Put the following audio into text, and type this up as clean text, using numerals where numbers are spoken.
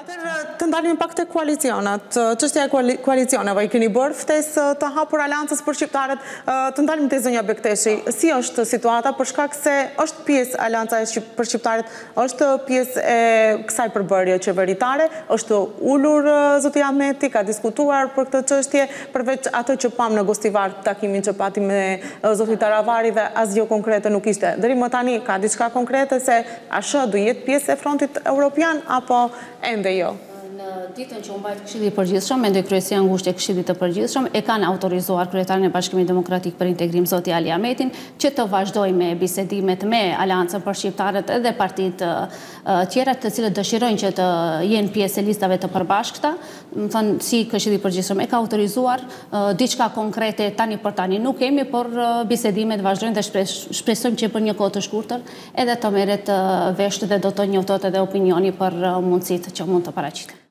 Të ndalim pak te koalicionet. Çështja e koalicioneve, i keni bërë ftesë të hapur aleancës për shqiptarët. Të ndalim te zonja Bekteshi. Si është situata për shkak se është pjesë aleanca për shqiptarët, është pjesë e kësaj përbërje qeveritare, është ulur zoti Ahmeti, ka diskutuar për këtë çështje, përveç atë që pam në Gostivar, takimin që pati me zotin Taravari dhe asgjë konkrete nuk ishte. Deri më tani ka diçka konkrete se ASH do jetë pjesë e frontit evropian apo ende jo? Në ditën që u mbajt Këshilli i Përgjithshëm, mendoj kryesia ngushtë e Këshillit të Përgjithshëm e kanë autorizuar kryetarin e Bashkimit Demokratik për Integrim zoti Ali Ahmetin që të vazhdojë me bisedimet me Aleancën për Shqiptarët edhe partitë tjera të cilët dëshirojnë që të jenë pjesë e listave të përbashkëta. Më thënë, si Këshilli i Përgjithshëm e ka autorizuar, diçka konkrete tani për tani nuk kemi, por bisedimet vazhdojnë dhe shpresojmë që për një kohë të shkurtër edhe të merret vesh dhe do të njoftohet edhe opinioni për mundësitë që mund të paraqitet.